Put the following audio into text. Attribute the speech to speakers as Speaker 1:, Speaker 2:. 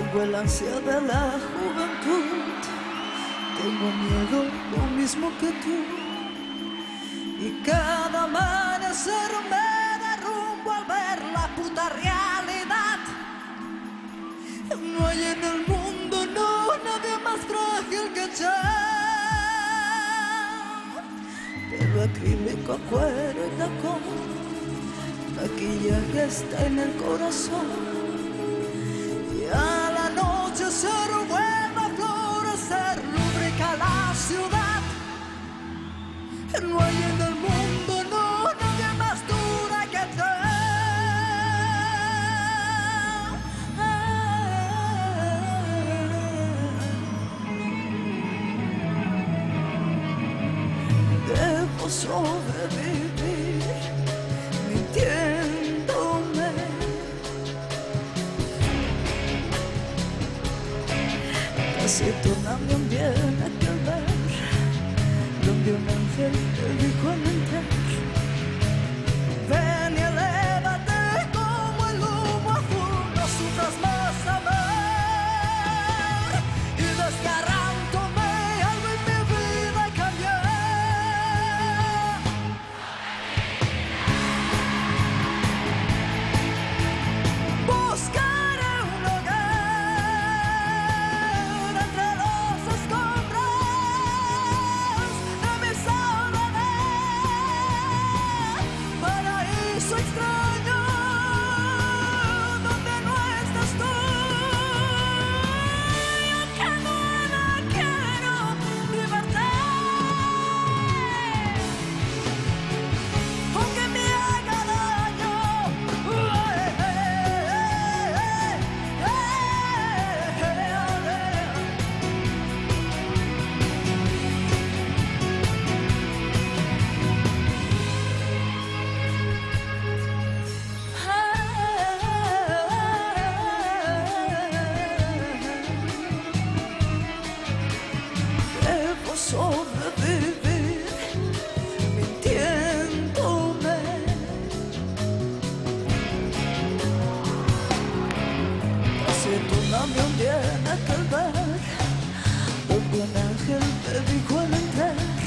Speaker 1: Tengo el ansia de la juventud, tengo miedo lo mismo que tú, y cada amanecer me derrumbo al ver la puta realidad. No hay en el mundo, no, nadie más frágil que yo. Pelo acrílico, cuero y tacón, maquillaje está en el corazón. A la noche se vuelve a florecer, lubrica la ciudad. No hay en el mundo, no, nadie más dura que tú. Debo sobrevivir mintiéndome. Casi tornando un bien aquel ver donde un ángel te dijo al entrar: ven y elévate como el humo azul, no sufras más amor. Y desgarrándome algo en mi vida cambió. Buscaré un hogar entre los escombros de mi soledad, paraíso extraño donde no estás tú. Yo que nada quiero libertad, aunque me haga daño. Debo sobrevivir mintiéndome. Casi tornando un día en aquel bar donde un ángel te dijo al entrar: